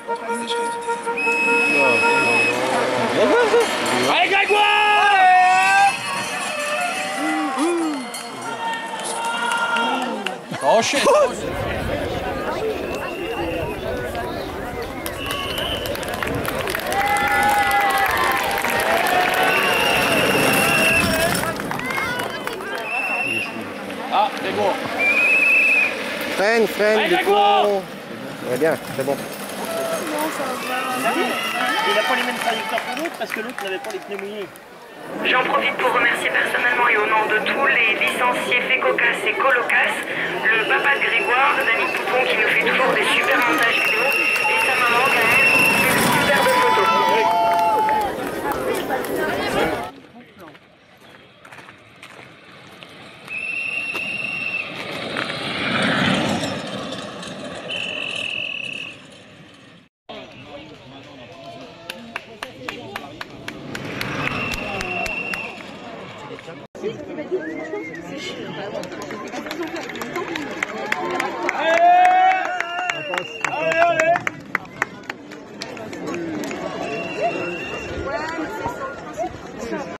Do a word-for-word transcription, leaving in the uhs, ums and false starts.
Allez Grégoire! Enchaîne! Ah, Grégoire! Freine, freine, allez, du Grégoire! coup. Ouais, bien, c'est bon. Il n'a pas les mêmes trajectoires que l'autre parce que l'autre n'avait pas les pneus mouillés. J'en profite pour remercier personnellement et au nom de tous les licenciés FECOCAS et COLOCAS, le papa de Grégoire, Dani Poupon, qui nous fait toujours des super montages vidéo, et sa maman, Gaëlle, qui fait de superbes photos. C'est chiant,